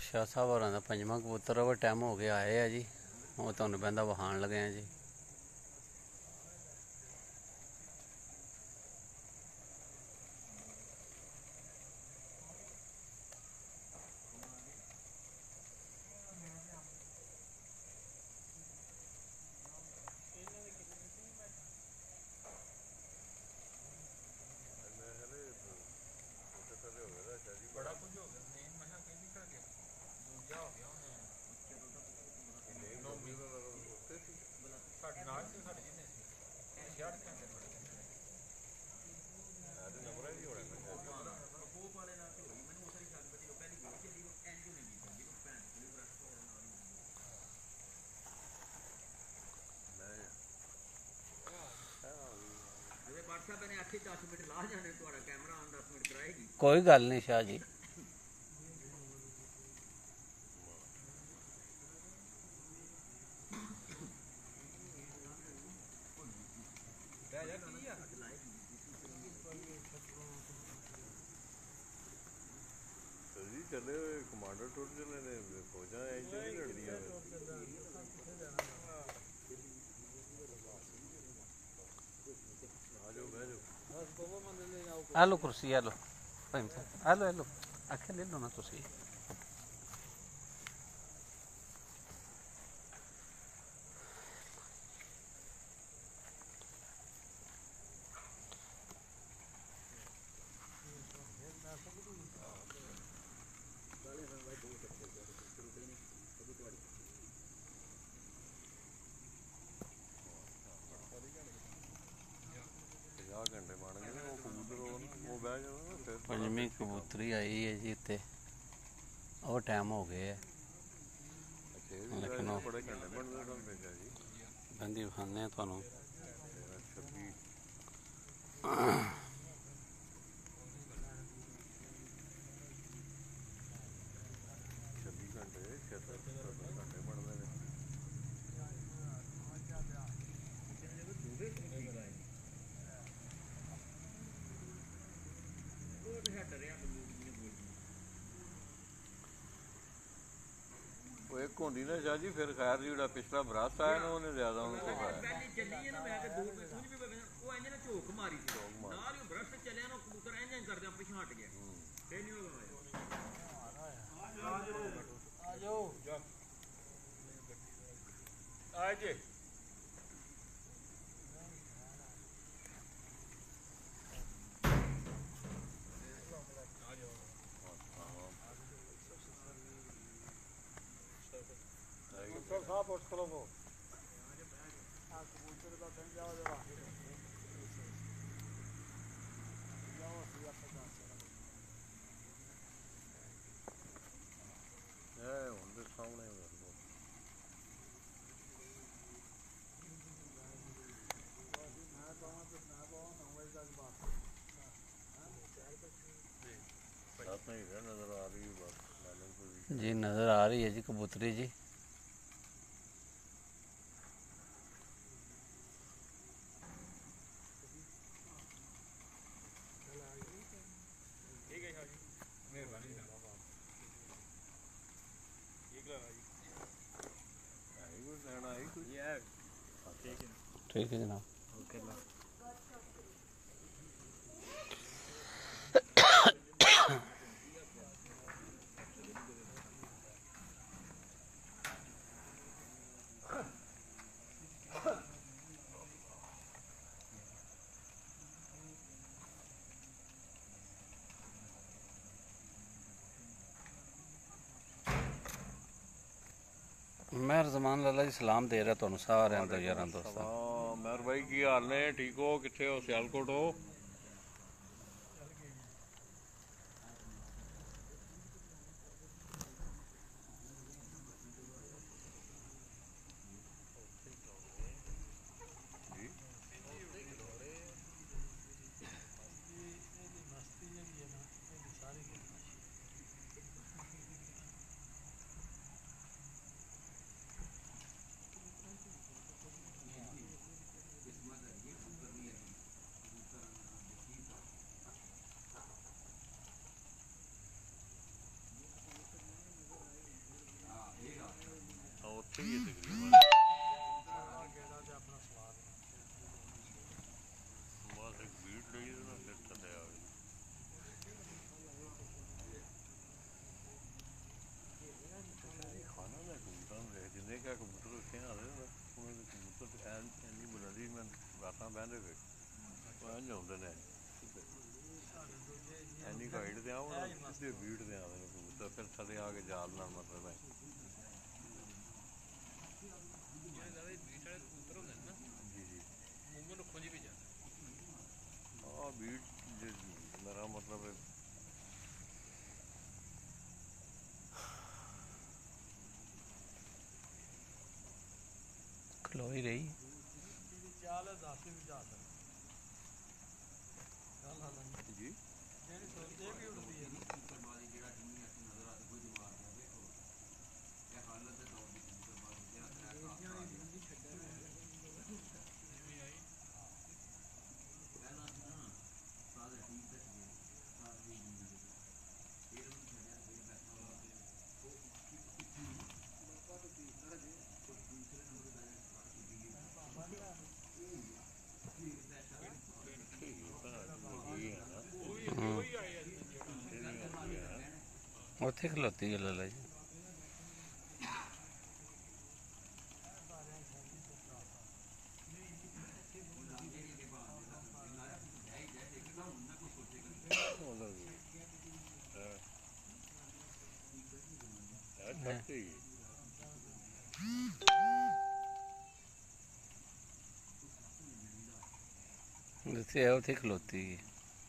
शाह साहब होरां दा पंजवां कबूतर ओवर टाइम हो गया आए है जी। वो तुहानूं बंदा विखाण लगे हैं जी। बड़ा कुछ हो गया नहीं मैं कहीं निकल गया दूजा हो गया उन्हें साढ़े नाल से साढ़े जिन्ने सी 66 घंटे बड़े कोई गल नहीं शाह जी। चले कमांडर टुट चले ने फौजा इंज नहीं लड़दियां हेलो कुर्सी हेलो हेलो हेलो आखे ले लो ना तुसी। पंजवीं कबूतरी आई है जी इत्थे ओवर टाइम हो गए है लेकिन बंदी विखाने तुहानूं। एक होंदी ना शाह जी फिर खैर जी जो पिछला बरस आया ना उन्हें ज्यादा उनको जी नज़र आ रही है जी कबूतरी जी। ठीक है जनाब। मेहर जमान लाला जी सलाम दे रहा तुहानूं सारे यारां दोस्तां। मेहर भाई की हाल ने ठीक हो कित्थे हो सियालकोट हो। ਆਉਂਦੇ ਨੇ ਐਨੀ ਹਾਈਟ ਤੇ ਆਉਣ ਸਿੱਧੇ ਬੀਟ ਤੇ ਆਉਂਦੇ ਨੇ ਕਬੂਤਰ, ਫਿਰ ਥੱਲੇ ਆ ਕੇ ਜਾਲ ਨਾਲ ਮਤਲਬ ਹੈ। ਹਾਂ ਬੀਟ ਮੇਰਾ ਮਤਲਬ ਹੈ ਖਲੋ ਹੀ ਰਹੀ ਜੀ। ਉੱਥੇ ਖਲੋਤੀ ਹੈ ਲਾਲਾ ਜੀ। ਜਿੱਥੇ ਹੈ ਉੱਥੇ ਖਲੋਤੀ ਹੈ।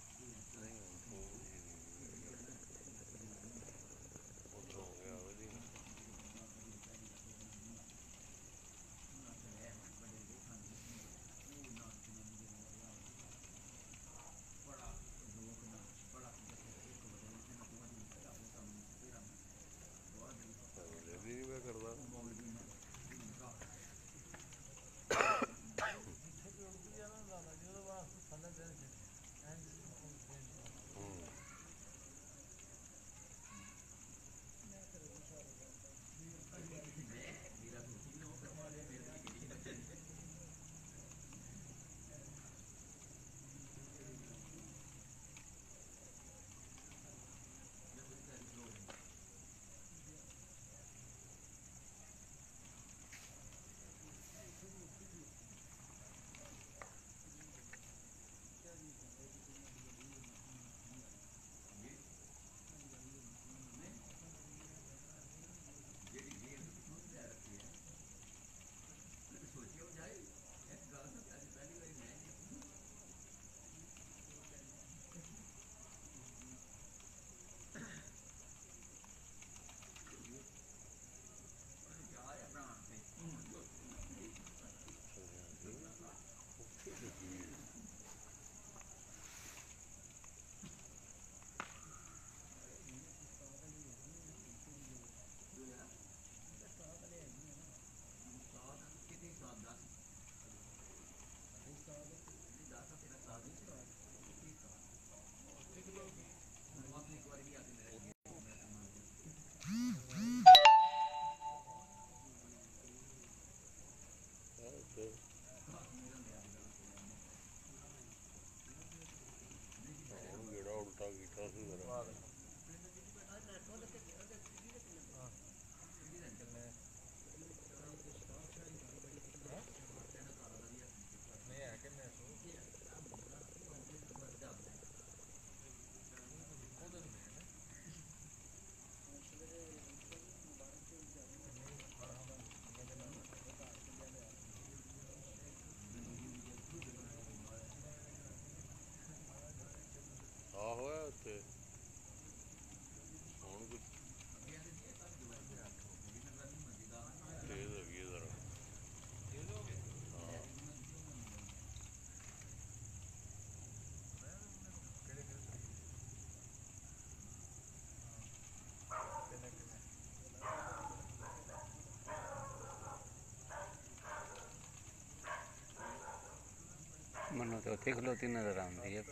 ਮੈਨੂੰ ਤਾਂ ਉੱਥੇ ਖਲੋਤੀ ਨਜ਼ਰ ਆਉਂਦੀ ਹੈ।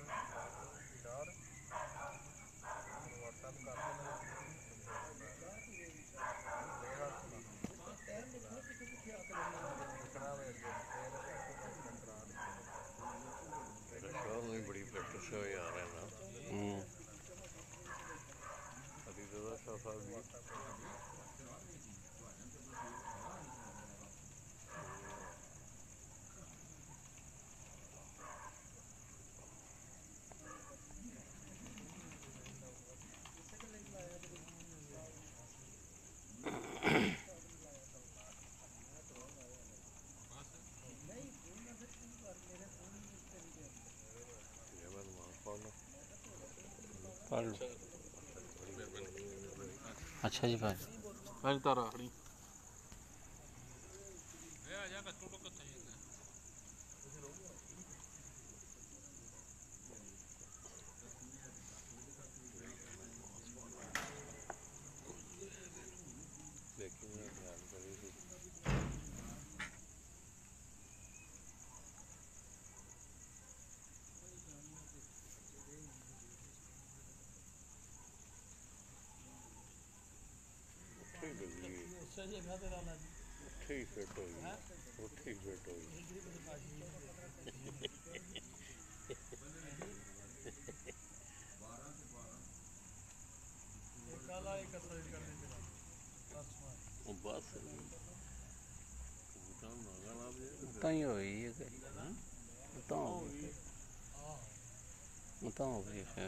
ਬੜੀ ਪ੍ਰੈਕਟਿਸ ਹੋ ਯਾਰ ਹੈ ਨਾ। ਅਦੀ ਦਾ ਸਾਹਿਬ ਵੀ ਪੜ੍ਹ ਲਓ। ਅੱਛਾ ਜੀ ਭਾਜੀ। ਅੱਜ ਤਾਂ ਰਾਖੜੀ ਇਹ ਆ ਜਾ ਕੱਟੂ ਟੋ ਕਿੱਥੇ ਜਾਂਦਾ ਉੱਥੇ ਹੀ ਫਿੱਟ ਹੋਈ ਉੱਥੇ ਹੀ ਫਿੱਟ ਹੋਈ ਉਹ ਬਸ ਤਾਂ ਹੀ ਹੋਈ ਹੈ ਕਿ ਤਾਂ ਹੋ ਗਈ ਤਾਂ ਹੋ ਗਈ ਫਿਰ।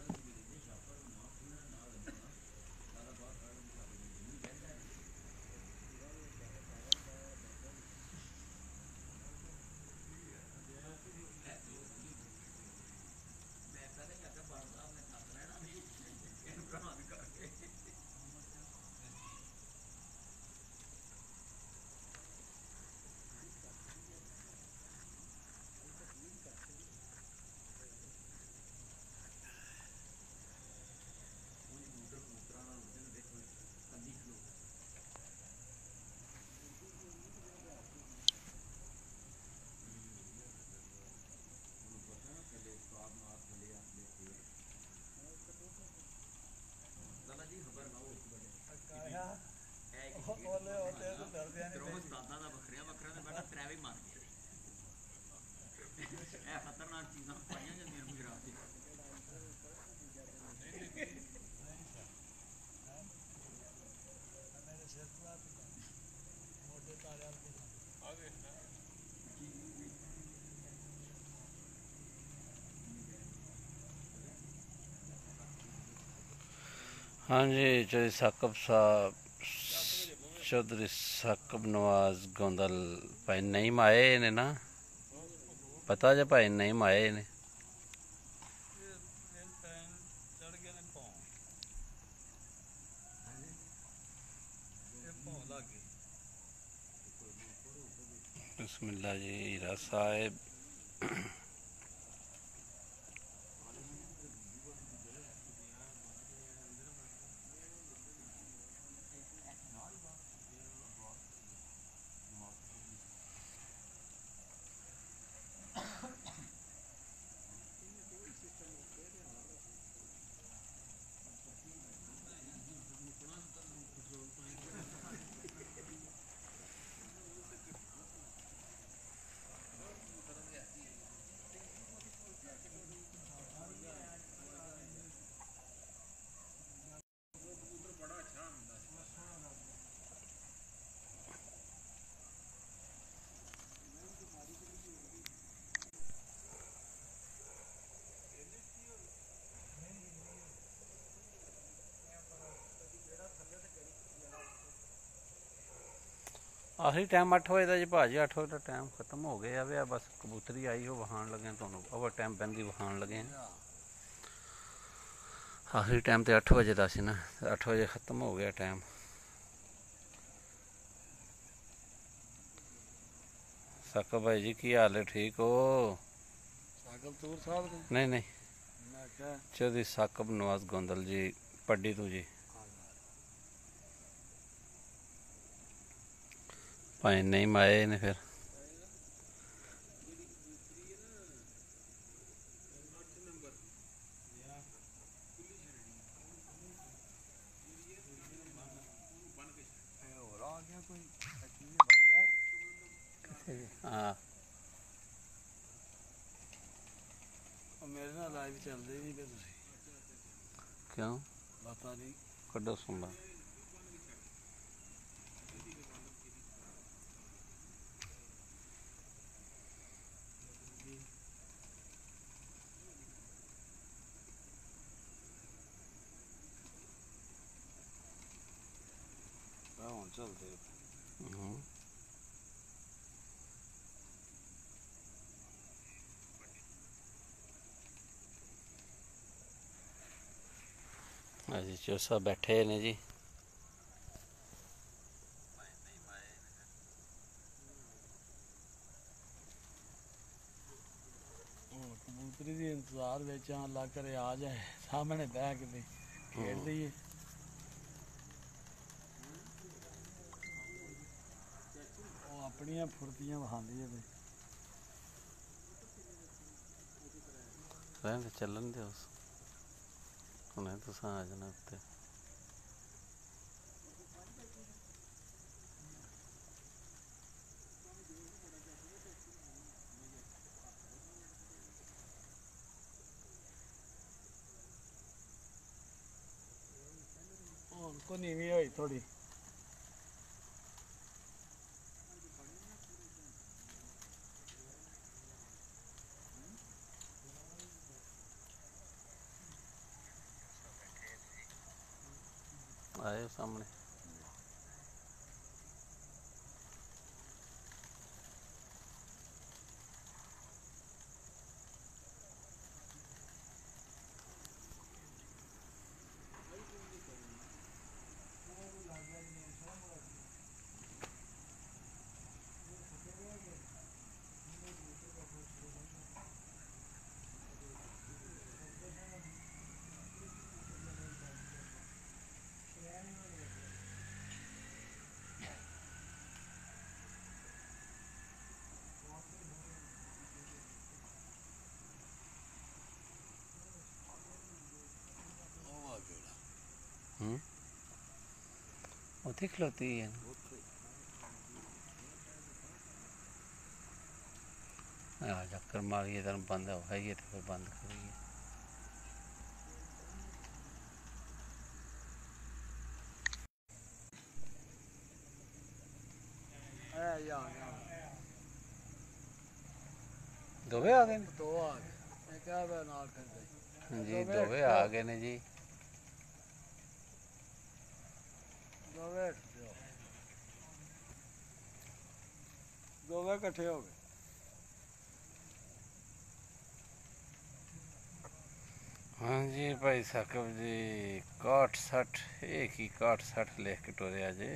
ਹਾਂਜੀ ਚੌਧਰੀ ਸਾਕਬ ਸਾਹਿਬ, ਚੌਧਰੀ ਸਾਕਬ ਨਵਾਜ਼ ਗੋਂਦਲ ਭਾਈ ਨਈਮ ਆਏ ਨੇ ਨਾ, ਪਤਾ ਜੇ ਭਾਈ ਨਈਮ ਆਏ ਨੇ। बिस्मिल्लाह जी हीरा साहिब आखिरी टाइम 8 बजे का जी भाजी, 8 बजे का टाइम खत्म हो गया वे, बस कबूतरी आई हो वहान लगे तुहानू ओवर टाइम बहती वहान लगे। आखिरी टाइम तो 8 बजे का सी ना, 8 बजे खत्म हो गया टाइम। साकब भाई जी की हाल है, ठीक हो? नहीं नहीं, चौधरी साकब नवाज गोंदल जी पड्डी तू जी भाई नहीं आए ने फिर। हाँ मेरे नाल लाइव चलते नहीं पे तुसी क्यों? पता नहीं कड्डो सुनदा हुण चलते। ਹਾਂਜੀ ਚੋਸਾ ਬੈਠੇ ਨੇ ਜੀ। ਹੁਣ ਕਬੂਤਰੀ ਦੀ ਇੰਤਜ਼ਾਰ ਵਿੱਚ ਆ, ਅੱਲਾ ਕਰੇ ਆ ਜਾਏ ਸਾਹਮਣੇ ਬਹਿ ਕੇ ਤੇ ਖੇਡ ਲਈਏ। ਉਹ ਆਪਣੀਆਂ ਫੁਰਤੀਆਂ ਵਿਖਾਉਂਦੀ ਹੈ ਰਹਿਣ ਚੱਲਣ ਦਿਓ, ਹੁਣੇ ਤੁਸੀਂ ਆ ਜਾਣਾ ਉੱਤੇ। ਹੁਣ ਕੋ ਨੀਵੀਂ ਹੋਈ ਥੋੜੀ। ਆਏ ਸਾਹਮਣੇ। ਉੱਥੇ ਖਲੋਤੀ ਹੈ। ਆ ਚੱਕਰ ਮਾਰੀਏ ਤੈਨੂੰ ਬੰਦ ਹੋਈਏ ਤੇ ਫਿਰ ਬੰਦ ਕਰੀਏ। ਦੋਵੇਂ ਆ ਗਏ ਨੇ? ਦੋ ਆ ਗਏ, ਮੈਂ ਕਿਹਾ ਵੇ ਨਾਲ ਫਿਰਦੇ। ਹਾਂਜੀ ਦੋਵੇਂ ਆ ਗਏ ਨੇ ਜੀ। ਦੋਵੇਂ ਇਕੱਠੇ ਹੋ ਗਏ। ਹਾਂਜੀ ਭਾਈ ਸਾਕਬ ਜੀ 61-60 ਇਹ ਕੀ 61-60 ਲਿਖ ਕੇ ਟੁਰਿਆ ਜੇ।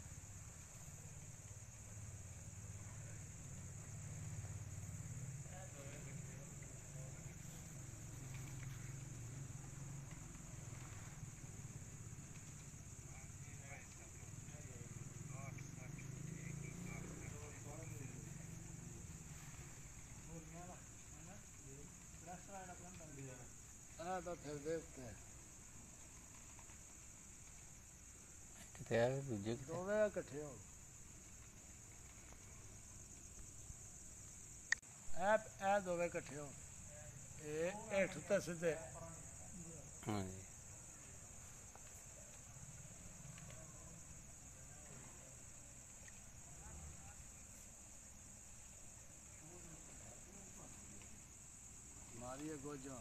ਤਾਂ ਫਿਰਦੇ ਉੱਤੇ ਕਿਤੇ ਆ ਗਏ ਦੂਜੇ ਕਿਤੇ? ਦੋਵੇਂ ਇਕੱਠੇ ਹੋ ਗਏ। ਇਹ ਦੋਵੇਂ ਇਕੱਠੇ ਹੋ ਗਏ। ਇਹ ਹੇਠ ਤੇ ਸਿੱਧੇ। ਹਾਂਜੀ ਮਾਰੀਏ ਗੋਜਾ।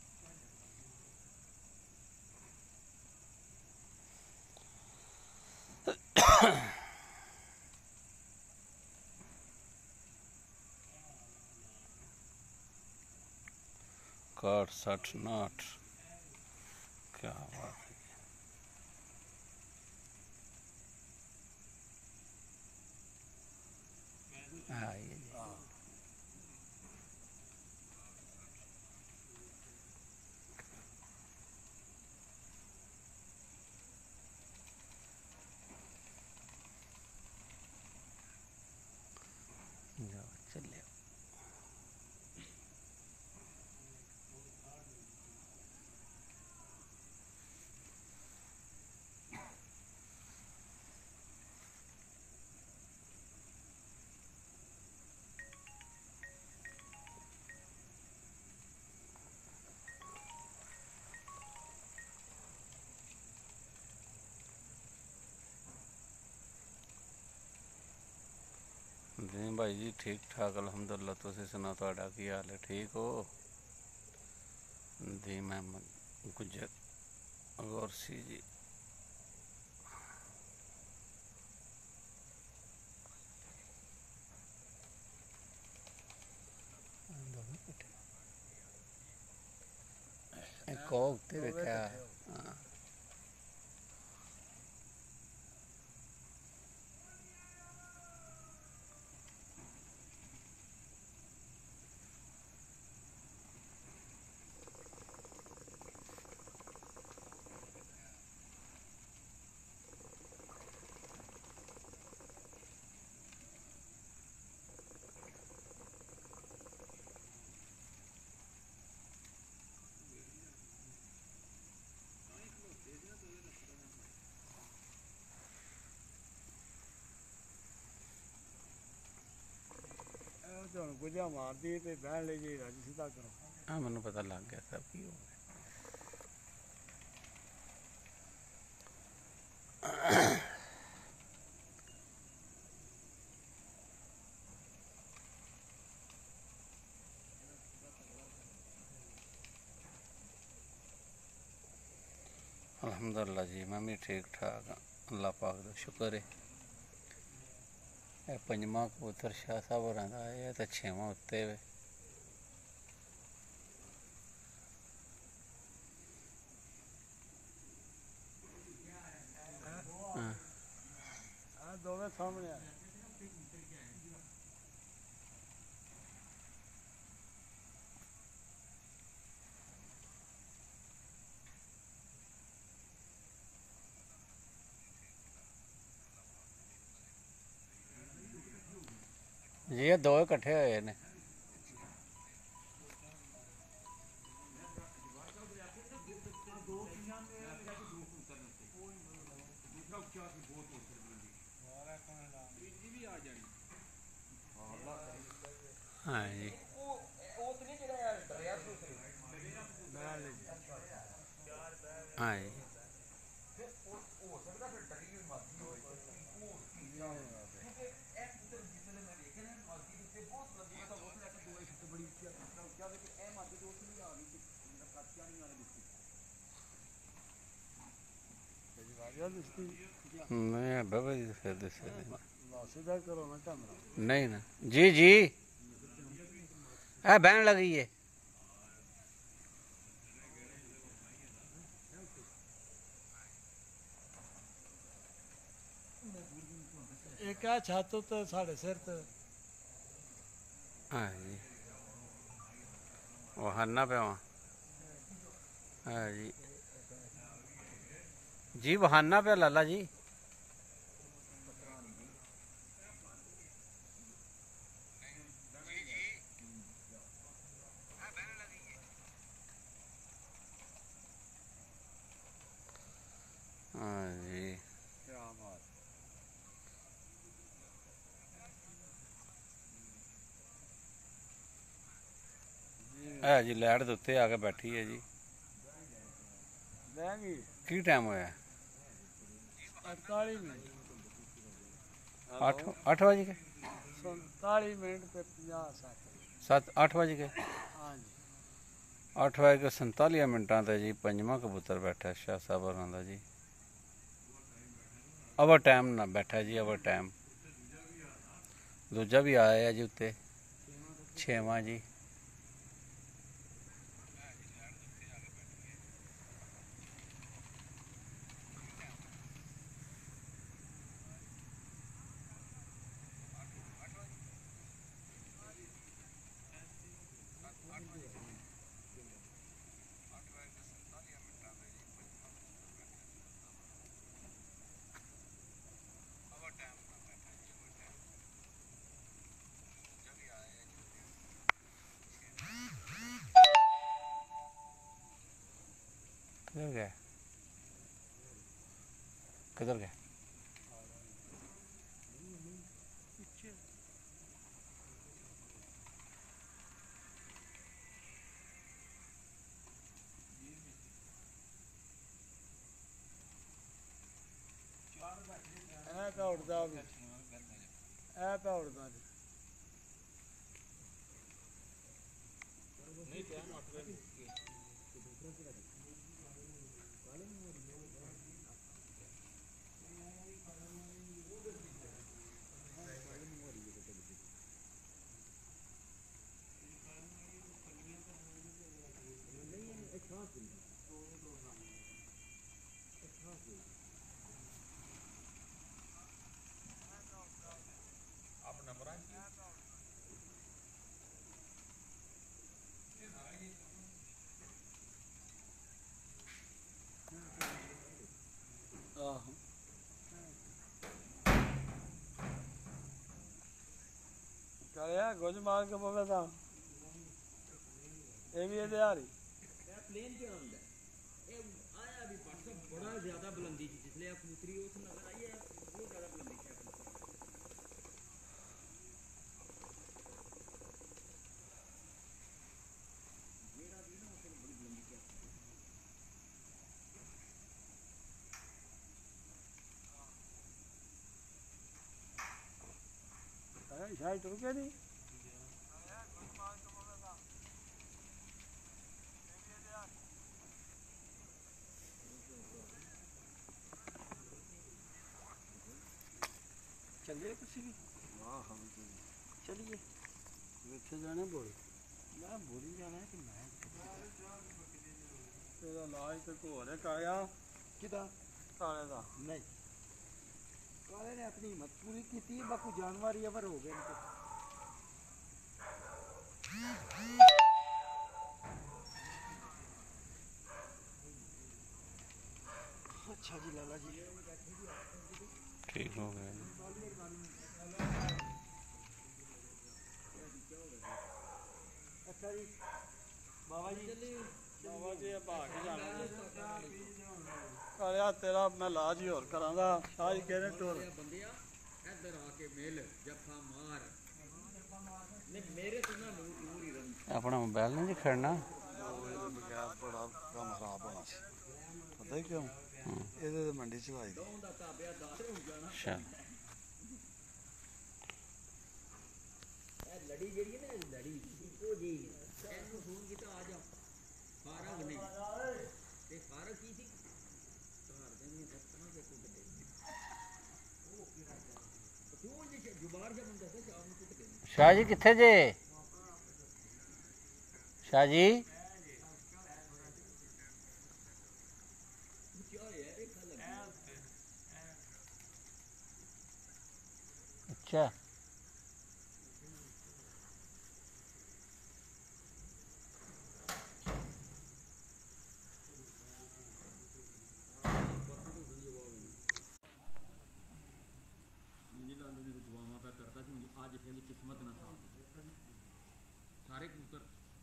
काट 60 59 क्या बात है। आइए जी। जाओ चलिए। जी भाई जी ठीक ठाक अलहमदुल्ला। तुसीं सुनाओ तुहाडा की हाल है? ठीक हो जी? मैं गुजर गौरसी जी। एक तेरे क्या? हाँ ਗੁਜਾ ਮਾਰਦੀ ਤੇ ਬਹਿਣ ਲਈ ਜੀ ਰਾਜੀ ਸਿੱਧਾ ਕਰੋ। ਹਾਂ ਮੈਨੂੰ ਪਤਾ ਲੱਗ ਗਿਆ ਸਭ ਕੀ ਹੋ ਗਿਆ। ਅਲਹਮਦੁਲਿਲਾ ਜੀ ਮੈਂ ਵੀ ਠੀਕ ਠਾਕ ਹਾਂ, ਅੱਲਾ ਪਾਕ ਦਾ ਸ਼ੁਕਰ ਹੈ। ਇਹ ਪੰਜਵਾਂ ਕਬੂਤਰ ਸ਼ਾਹ ਸਾਹਿਬ ਹੋਰਾਂ ਦਾ ਇਹ ਤਾਂ 6ਵਾਂ ਉੱਤੇ ਵੇ। ਆ ਦੋਵੇਂ ਸਾਹਮਣੇ ਆ। ਜੀ ਇਹ ਦੋ ਇਕੱਠੇ ਹੋਏ ਨੇ। ਹਾਂ ਜੀ ਹਾਂ ਜੀ ਮੈਂ ਬਾਬਾ ਜੀ ਫਿਰ ਦੱਸਿਆ ਸਿੱਧਾ ਕਰੋ ਨਾ ਕਮਰਾ। ਨਹੀਂ ਨਾ ਜੀ ਜੀ ਇਹ ਬਹਿਣ ਲੱਗੀ ਹੈ। ਇੱਕ ਆ ਛੱਤ ਉੱਤੇ ਸਾਡੇ ਸਿਰ ਤੇ। ਹਾਂ ਜੀ ਉਹ ਹੰਨਾ ਪਿਆ। ਹਾਂ ਜੀ जी बहाना पे लाला जी। हाँ जी है जी लाइट दे उत्ते आके बैठी है जी। की टाइम होया? 48 मिनट। 8 बज के 47 मिनट पे 50 7 8 बज के हाँ जी 8 बज के 47 मिनटा ते जी पंजवां कबूतर बैठा शाह साहब होरां दा जी। ओवर टाइम ना बैठा जी, ओवर टाइम। दूजा भी आया है जी उत्ते 6वां जी। किधर गया? किधर गया? ऐ उड़दा भी ऐ उड़दा नहीं टाइम 8 बजे आप नंबर आए करेया गुज मार के पवे ता ये भी दिहाड़ी प्लेन क्या होता है ये आया अभी व्हाट्सएप बड़ा ज्यादा बुलंदी थी जिसलिए आप उतरी उस नजर आई है बहुत ज्यादा बुलंदी है। ਸ਼ਾਇਦ ਟੁਰ ਗਿਆ ਨਹੀਂ ਚੱਲੇ ਤੁਸੀਂ ਵੀ ਹਾਂ ਹਾਂ ਚਲੀਏ ਕਿੱਥੇ ਜਾਣਾ ਬੋਲ ਮੈਂ ਬੋਲੀ ਜਾਣਾ ਕਿ ਮੈਂ ਤੇਰਾ ਇਲਾਜ ਤੇ ਘੋੜੇ ਕਾਇਆ ਕਿਦਾ ਕਾਲੇ ਦਾ ਨਹੀਂ ਕਾਲੇ ਨੇ ਆਪਣੀ ਹਿੰਮਤ ਪੂਰੀ ਕੀਤੀ ਬਾਕੀ ਜਾਨਵਰ ਹੀ ਅਵਰ ਹੋ ਗਏ ਨੇ ਅੱਛਾ ਜੀ ਲਾਲਾ ਜੀ ਠੀਕ ਹੋ ਗਿਆ ਅੱਛਾ ਜੀ ਬਾਬਾ ਜੀ ਬਾਬਾ ਜੀ ਆ ਭਾਗ ਜਾਣਾ ਕਾਲਿਆ ਤੇਰਾ ਮੈਂ ਇਲਾਜ ਹੀ ਹੋਰ ਕਰਾਂਗਾ ਸਾਜ ਕਹਿੰਦੇ ਟੁਰ ਬੰਦਿਆ ਇੱਧਰ ਆ ਕੇ ਮਿਲ ਜੱਫਾ ਮਾਰ ਨਹੀਂ ਮੇਰੇ ਤੋਂ ਨਾ ਦੂਰ ਹੀ ਰਹੀ ਆਪਣਾ ਮੋਬਾਈਲ ਨਹੀਂ ਜੀ ਖੜਨਾ ਬਗੈਰ ਬੜਾ ਕੰਮ ਖਰਾਬ ਹੋਣਾ ਸੀ ਪਤਾ ਹੀ ਕਿਉਂ ਇਹਦੇ ਤੇ ਮੰਡੀ ਚ ਵਾਈ ਦੌਂ ਦਾ ਤਾਬਿਆ ਦਾਰ ਹੋ ਜਾਣਾ ਅੱਛਾ ਇਹ ਲੜੀ ਜਿਹੜੀ ਹੈ ਨਾ ਲੜੀ ਇੱਕੋ ਜੀ ਇਹਨੂੰ ਫੋਨ ਕੀਤਾ ਆ ਜਾ ਫਾਰਗ ਨਹੀਂ ਤੇ ਫਾਰਗ ਕੀ ਸੀ ਘਰ ਦੇ ਨੇ ਦੱਸਣਾ ਕਿ ਕੁੱਟ ਦੇ ਉਹ ਜੀ ਜੁਬਾਰ ਜਬ ਹੁੰਦਾ ਸੀ ਆਪ ਨੂੰ ਕੁੱਟ ਦੇ ਸ਼ਾਹ ਜੀ ਕਿੱਥੇ ਜੇ ਸ਼ਾਹ ਜੀ ਅੱਛਾ ਕਰਤਾ ਸੀ ਅੱਜ ਕਹਿੰਦੀ ਕਿਸਮਤ ਨਾ ਸਾਰੇ ਕਬੂਤਰ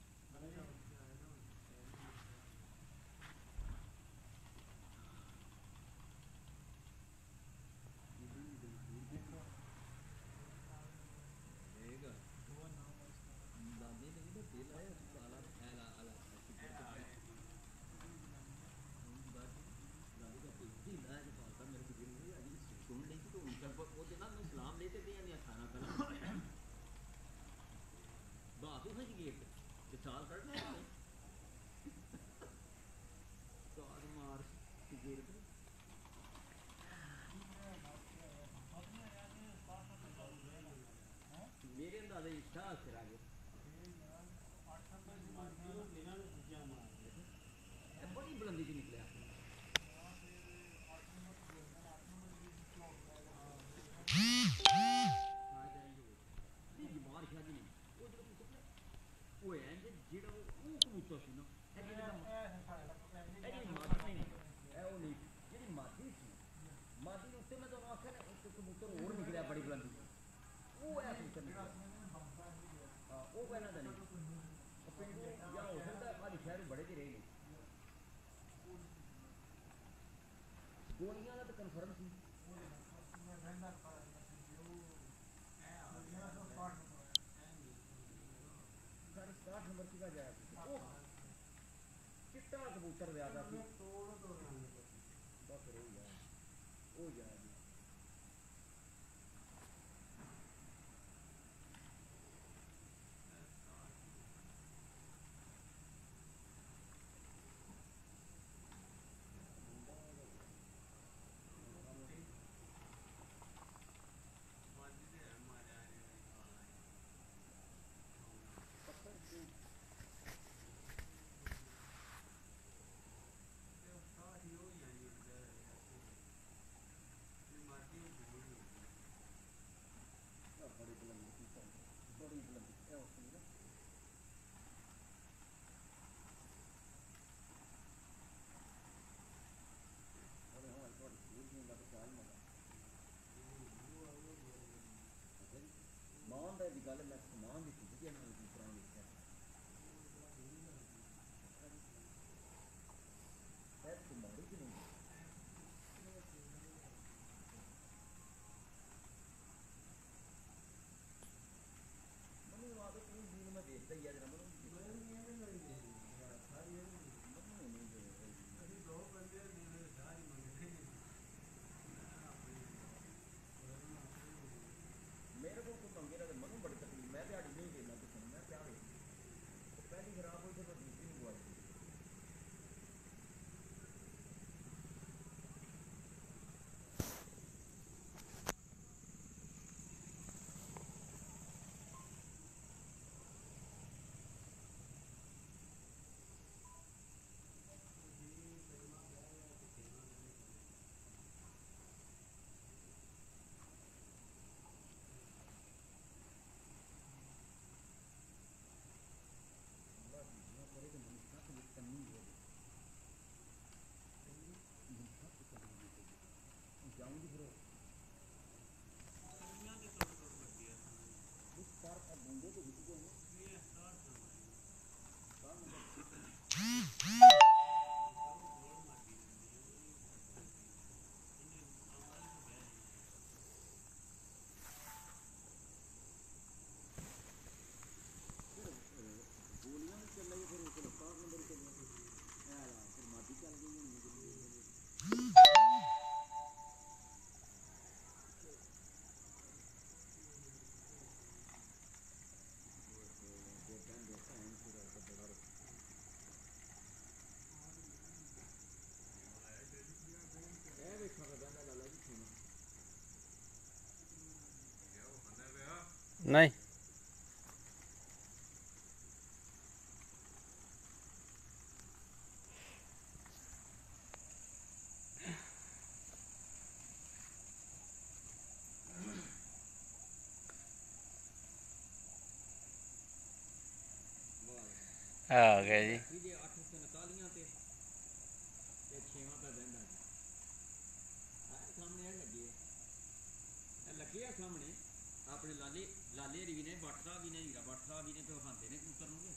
ਚਾਲ ਕੱਢਣਾ ਚਾਲ ਮਾਰ ਗੇਰ ਮੇਰੇ ਅੰਦਾਜ਼ੇ ਸ਼ਾਹ ਸਿਰ ਆ ਗਏ ਬੜੀ ਬੁਲੰਦੀ ਚ ਨਿਕਲਿਆ ਮਾਰ ਖਿਆ ਜੀ ਉਹ ਹੈ ਜਿਹੜਾ ਉਹ ਕਬੂਤਰ ਸੀ ਨਾ ਇਹ ਜਿਹੜੀ ਮਾਦੀ ਨਹੀਂ ਇਹ ਉਹ ਨਹੀਂ ਜਿਹੜੀ ਮਾਦੀ ਸੀ ਮਾਦੀ ਦੇ ਉੱਤੇ ਮੈਂ ਤੁਹਾਨੂੰ ਆਖਿਆ ਨਾ ਇੱਕ ਕਬੂਤਰ ਹੋਰ ਨਿਕਲਿਆ ਬੜੀ ਬੁਲੰਦੀ ਉਹ ਹੈ ਕਬੂਤਰ ਨਿਕਲਿਆ ਹਾਂ ਉਹ ਪਹਿਲਾਂ ਦਾ ਨਹੀਂ ਉਹ ਪਿੰਡੂ ਜਾਂ ਹੋ ਸਕਦਾ ਅੱਜ ਸ਼ਹਿਰ ਬੜੇ ਜਿਹੇ ਰਹੇ ਨੇ ਗੋਲੀਆਂ ਦਾ ਤਾਂ ਕਨਫਰਮ ਸੀ नंबर की जाया चिट्टा कबूतर ज्यादा बस हो जाए मान की गल मैं समान की चीज माड़ी कि नहीं मैं देखता ही है मेरे को मंगे नहीं आ गया जी। ਇਹਦੇ 839 ਤੇ 6ਵਾਂ ਪੈ ਬੈਂਦਾ ਜੀ। ਆਹ ਸਾਹਮਣੇ ਇਹ ਲੱਗੇ ਇਹ ਲੱਗੇ ਆ ਸਾਹਮਣੇ ਆਪਣੇ ਲਾਲੇ ਲਾਲੇ ਵੀ ਨੇ ਬੱਟ ਸਾਹਿਬ ਵੀ ਨੇ ਹੀਰਾ ਬੱਟ ਸਾਹਿਬ ਵੀ ਨੇ ਤੇ ਖਾਂਦੇ ਨੇ ਕਬੂਤਰ ਨੂੰ।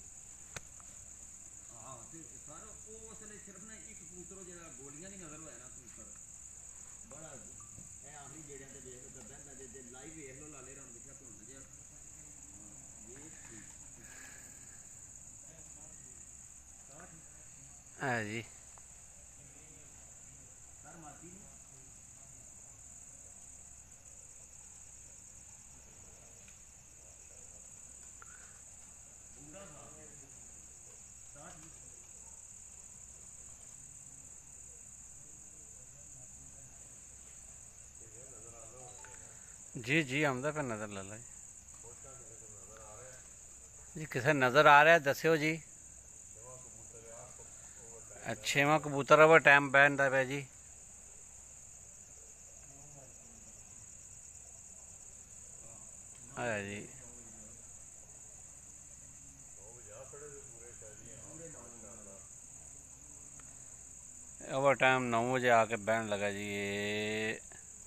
ਆਹ ਤੇ ਸਾਰਾ ਉਹ ਅਸਲੇ ਸਿਰਫ ਨਾ ਇੱਕ ਕਬੂਤਰ ਜਿਹੜਾ ਗੋਲੀਆਂ ਦੀ ਨਜ਼ਰ ਹੋਇਆ ਨਾ ਕਬੂਤਰ ਬੜਾ ਇਹ ਆਖਰੀ ਜਿਹੜਿਆਂ ਤੇ ਦੇਖ ਲਓ ਬੈਂਦਾ ਜੇ ਲਾਈਵ ਵੇਖ ਲਓ ਲਾਲੇ ਰੰਗ ਦਿਖਿਆ ਧੁੰਨ ਜਿਹਾ हाँ जी। ਸਰ ਮਾਦੀ ਨੂੰ जी जी आमदा पे नज़र ला ला जी किसे नज़र आ रहा है दस्यो जी। 6वां कबूतर ओवर टाइम बहनदा पे जी। आया जी ओवर टाइम 9 बजे आके बहन लगा जी। ये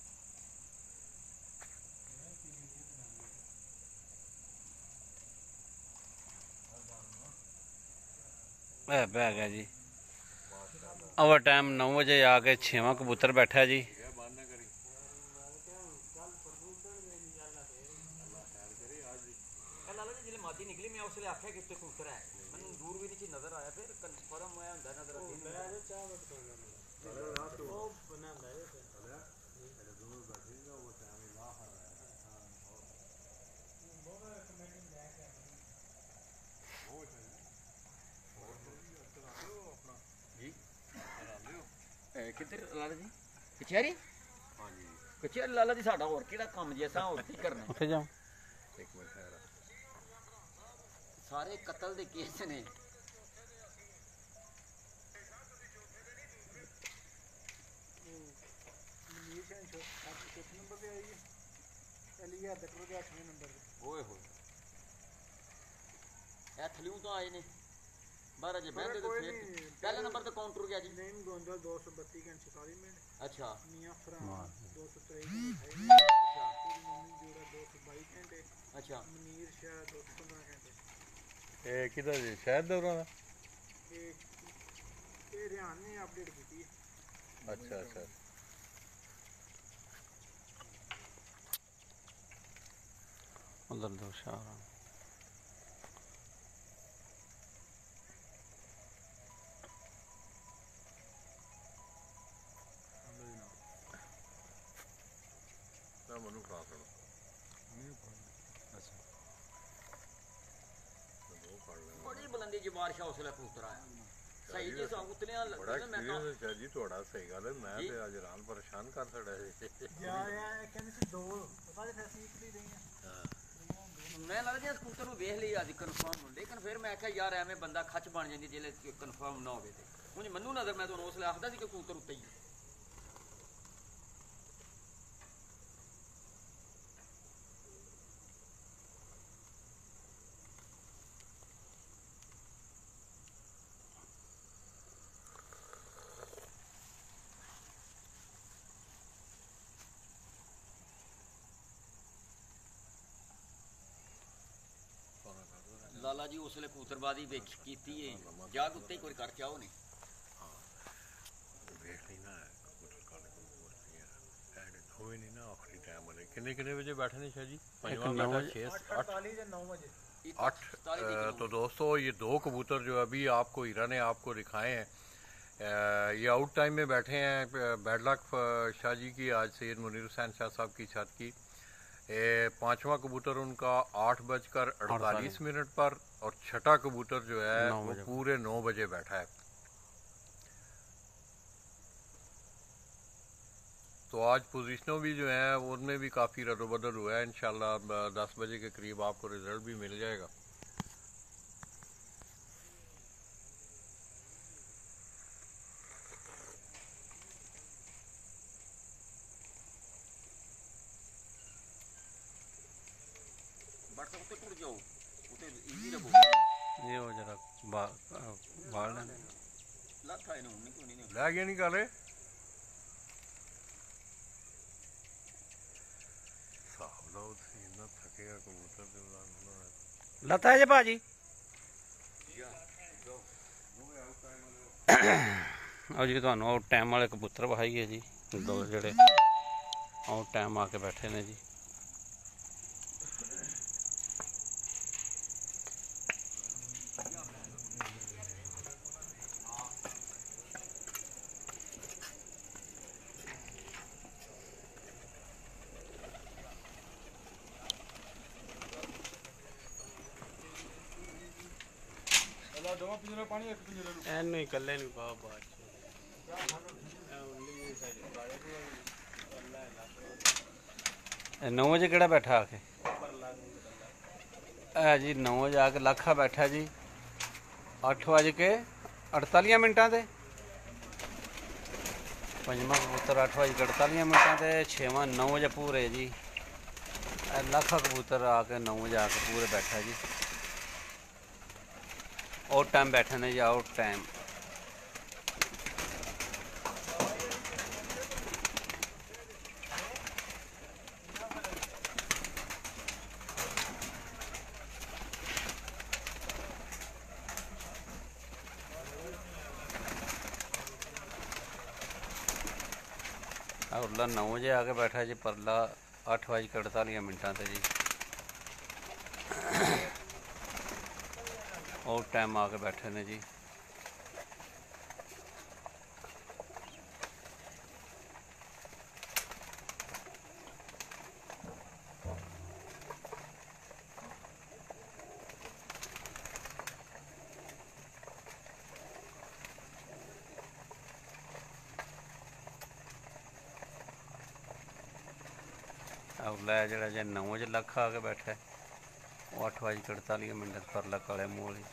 बह गया जी। ओवर टाइम 9 बजे आके 6वां कबूतर बैठा जी। लाला जी जिले मादी निकली मैं उसले आख्या कि कबूतर है मैं दूर भी नहीं नजर आया फिर कन्फर्म होया हुंदा नजर किधर लाला जी कचहरी हाँ जी कचहरी लाला जी साडा और केड़ा काम जैसा और की करना उठे जाओ सारे कत्ल दे केस ने ओए होए ए थलियों तो आए ने 12 जे बहते तो फिर पहला नंबर तो काउंटर गया जी नेम गोंदल 232 घंटे 46 मिनट अच्छा मियां फरहान 223 घंटे अच्छा पूरी मम्मी जोड़ा 222 घंटे अच्छा मनीर शाह 215 घंटे ਇਹ ਕਿਹਦਾ ਜੀ ਸ਼ਹਿਰ ਦਾ ਉਹਨਾਂ ਦਾ? ਇਹ ਰਿਆਨ ਨੇ ਅਪਡੇਟ ਕੀਤੀ ਹੈ। ਅੱਛਾ ਅੱਛਾ उधर दो शाह ਤਾਂ ਮੈਨੂੰ ਖਾ ਸਕਦਾ बड़ी बुलंदी जी बारिश उसले कबूतर आया सही जी सा उतलियां ਬੜਾ लगदा मैं ਐਕਸਪੀਰੀਅੰਸ ਹੈ ਜੀ ਤੁਹਾਡਾ। ਸਹੀ ਗੱਲ ਹੈ, ਮੈਂ ਤੇ ਅੱਜ ਰਾਤ ਪਰੇਸ਼ਾਨ ਕਰ ਛੜਿਆ ਸੀ। ਇਹ ਕਹਿੰਦੇ ਸੀ ਦੋ ਪਤਾ ਨਹੀਂ ਫੈਸੀ ਇੱਕ ਦੀ ਰਹੀ मैं लगा जी कबूतर ਨੂੰ ਵੇਖ ਲਈ ਅੱਜ ਕਨਫਰਮ ਲੇਕਿਨ ਫਿਰ ਮੈਂ ਆਖਿਆ ਯਾਰ ਐਵੇਂ ਬੰਦਾ ਖੱਚ ਬਣ ਜਾਂਦੀ ਜੇ ਕਨਫਰਮ ਨਾ ਹੋਵੇ ਤੇ ਹੁਣ ਮੈਨੂੰ ਨਜ਼ਰ ਮੈਂ ਤੁਹਾਨੂੰ ਉਸਲੇ ਆਖਦਾ ਸੀ ਕਿ ਕਬੂਤਰ ਉੱਤੇ ਹੀ ਲਾਲਾ ਜੀ ਉਸਲੇ ਕਬੂਤਰਬਾਜ਼ੀ ਵੇਖ ਕੀਤੀ ਏ ਜਾਗ ਉੱਤੇ ਕੋਈ ਕਰ ਚਾਹੋ ਨਹੀਂ ਵੇਖ ਨਹੀਂ ਨਾ ਕਬੂਤਰ ਕਾਲੇ ਕਬੂਤਰ ਐਡ ਹੋਏ ਨਹੀਂ ਨਾ ਆਖਰੀ ਟਾਈਮ ਵਾਲੇ। ਕਿੰਨੇ ਵਜੇ बैठे ने शाह जी? 5 6 8 या 9 बजे 8 तो दोस्तों ये दो कबूतर जो अभी आपको हीरा ने आपको दिखाए हैं ये आउट टाइम में बैठे हैं। बैड लक शाह जी की आज सैयद मुनीर हुसैन शाह साहब की छत की। 5वां कबूतर उनका 8:48 पर और छठा कबूतर जो है वो पूरे 9 बजे बैठा है। तो आज पोजीशनों भी जो हैं उनमें भी काफ़ी रद्द-बदल हुआ है। इंशाल्लाह 10 बजे के करीब आपको रिज़ल्ट भी मिल जाएगा। WhatsApp ਉੱਤੇ ਟੁੱਟ ਜਾਓ ਉੱਤੇ ਈਜ਼ੀ ਰਹੋ ਇਹ ਉਹ ਜਰਾ ਬਾਲ ਲੈਣੇ ਲੱਥ ਆਏ ਨੂੰ ਨਹੀਂ ਕੋਈ ਨਹੀਂ लै गए नहीं काले हिसाब लाओ तुसीं इन्ना थकेगा कबूतर ते ਲੱਤਾ ਜੇ ਭਾਜੀ ਆਓ ਜੀ ਤੁਹਾਨੂੰ ਆਊਟ ਟਾਈਮ ਵਾਲੇ ਕਬੂਤਰ ਵਿਖਾਈਏ ਜੀ, ਦੋ ਜਿਹੜੇ ਆਊਟ ਟਾਈਮ ਆ ਕੇ ਬੈਠੇ ਨੇ ਜੀ। ਇਹਨੂੰ ਹੀ ਇਕੱਲੇ ਨੂੰ ਪਾ ਬਾਅਦ ਇਹ 9 ਵਜੇ ਕਿਹੜਾ ਬੈਠਾ ਆ ਕੇ ਇਹ ਜੀ 9 ਵਜੇ ਆ ਕੇ ਲੱਖਾ ਬੈਠਾ ਜੀ 8:48 ਤੇ। ਪੰਜਵਾਂ ਕਬੂਤਰ 8:48 ਤੇ। ਛੇਵਾਂ 9 ਵਜੇ ਪੂਰੇ ਜੀ। ਇਹ ਲੱਖਾ ਕਬੂਤਰ ਆ ਕੇ 9 ਵਜੇ ਆ ਕੇ ਪੂਰੇ ਬੈਠਾ ਜੀ। ਆਊਟ ਟਾਈਮ ਬੈਠੇ ਨੇ ਜੀ, ਆਊਟ ਟਾਈਮ। ਉਰਲਾ 9 ਵਜੇ ਆ ਕੇ ਬੈਠਾ ਜੀ, ਪਰਲਾ 8:48 ਤੇ ਜੀ। ਆਊਟ ਟਾਈਮ ਆ ਕੇ ਬੈਠੇ ਨੇ ਜੀ। ਉਰਲਾ ਜਿਹੜਾ ਜੇ 9 ਵਜੇ ਲੱਖ ਆ ਕੇ ਬੈਠਾ, ਉਹ 8:48 ਪਰਲਾ ਕਾਲੇ ਮੂੰਹ ਵਾਲੀ।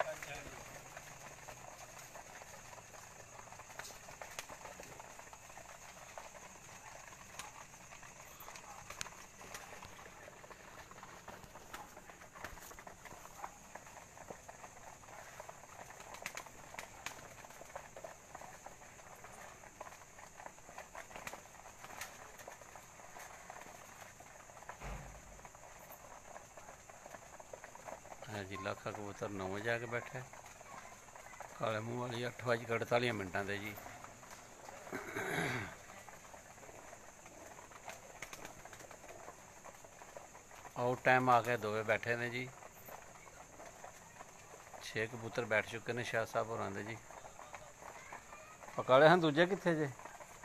जी लाखा कबूतर 9 वजे आके बैठा है, काले मूँह वाली 8:48 ते जी। आउट टाइम आके 2 बजे बैठे ने जी। 6 कबूतर बैठ चुके ने शाह साहब होरां दे जी। पकाले हैं दूजे कित्थे जे?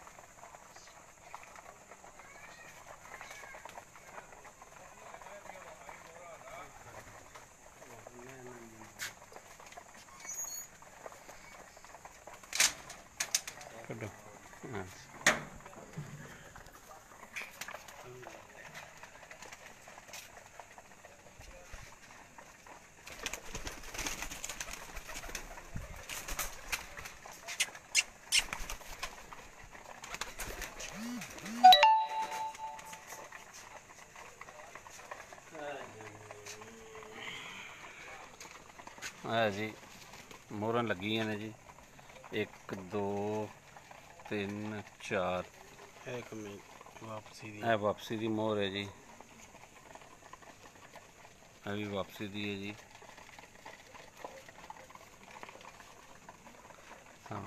कड्डो हाँ जी मोहर लगी ने जी। 1 2 3 4 एक मिनट वापसी दी मोहर है जी। अभी वापसी दी है जी। हाँ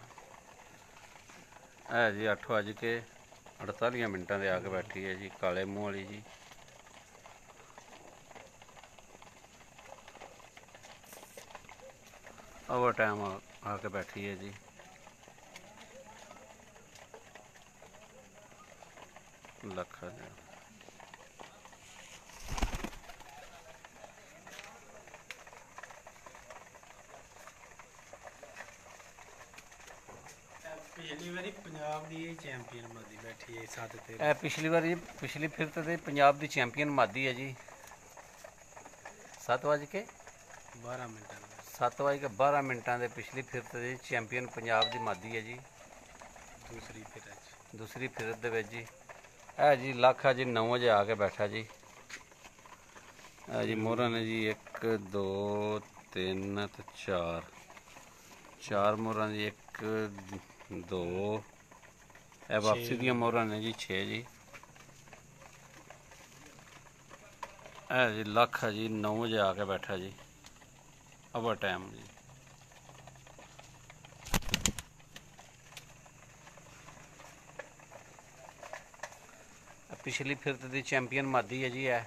है जी 8:48 ते आके बैठी है जी, काले मूँह वाली जी। ओवर टाइम आके बैठी है जी। लखा जी पिछली ਵਾਰੀ ਪੰਜਾਬ ਦੀ ਇਹ ਚੈਂਪੀਅਨ ਮਾਦੀ ਬੈਠੀ ਹੈ 7 ਤੇ ਇਹ ਪਿਛਲੀ ਵਾਰੀ ਪਿਛਲੀ ਫਿਰਤ ਤੇ ਪੰਜਾਬ ਦੀ ਚੈਂਪੀਅਨ ਮਾਦੀ ਹੈ ਜੀ 7:12 ਮਿੰਟਾਂ ਦਾ 7:12 ਦੇ ਪਿਛਲੀ ਫਿਰਤ ਦੀ ਚੈਂਪੀਅਨ ਪੰਜਾਬ ਦੀ ਮਾਦੀ ਹੈ ਜੀ ਦੂਸਰੀ ਫਿਰ ਅੱਜ ਦੂਸਰੀ ਫਿਰਤ ਦੇ ਵਿੱਚ ਜੀ ਇਹ ਜੀ ਲੱਖ ਆ ਜੀ 9 ਵਜੇ ਆ ਕੇ ਬੈਠਾ ਜੀ ਇਹ ਜੀ ਮੋਹਰਾਂ ਨੇ ਜੀ 1 2 3 ਤੇ 4 ਮੋਹਰਾਂ ਜੀ 1 2 ਇਹ ਵਾਪਸੀ ਦੀਆਂ ਮੋਹਰਾਂ ਨੇ ਜੀ 6 ਜੀ ਇਹ ਜੀ ਲੱਖ ਆ ਜੀ 9 ਵਜੇ ਆ ਕੇ ਬੈਠਾ ਜੀ ਓਵਰ ਟਾਈਮ ਜੀ ਪਿਛਲੀ ਫਿਰਤ ਦੀ ਚੈਂਪੀਅਨ ਮਾਦੀ ਹੈ ਜੀ ਇਹ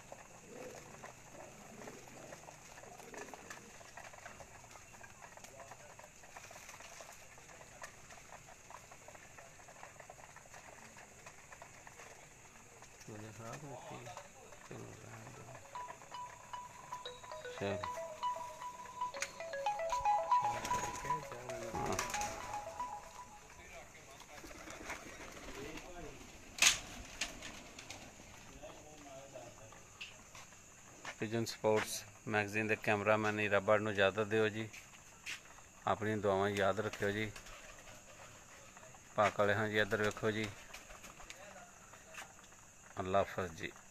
ਚਲ ਪਿਜਨ ਸਪੋਰਟਸ ਮੈਗਜ਼ੀਨ ਦੇ ਕੈਮਰਾਮੈਨ ਹੀਰਾਬੜ ਨੂੰ ਇਜਾਜ਼ਤ ਦਿਓ ਜੀ ਆਪਣੀ ਦੁਆਵਾਂ ਯਾਦ ਰੱਖਿਓ ਜੀ ਪਾਕ ਵਾਲੇ ਹਾਂ ਜੀ ਇੱਧਰ ਵੇਖੋ ਜੀ ਅੱਲਾ ਹਾਫਿਜ਼ ਜੀ।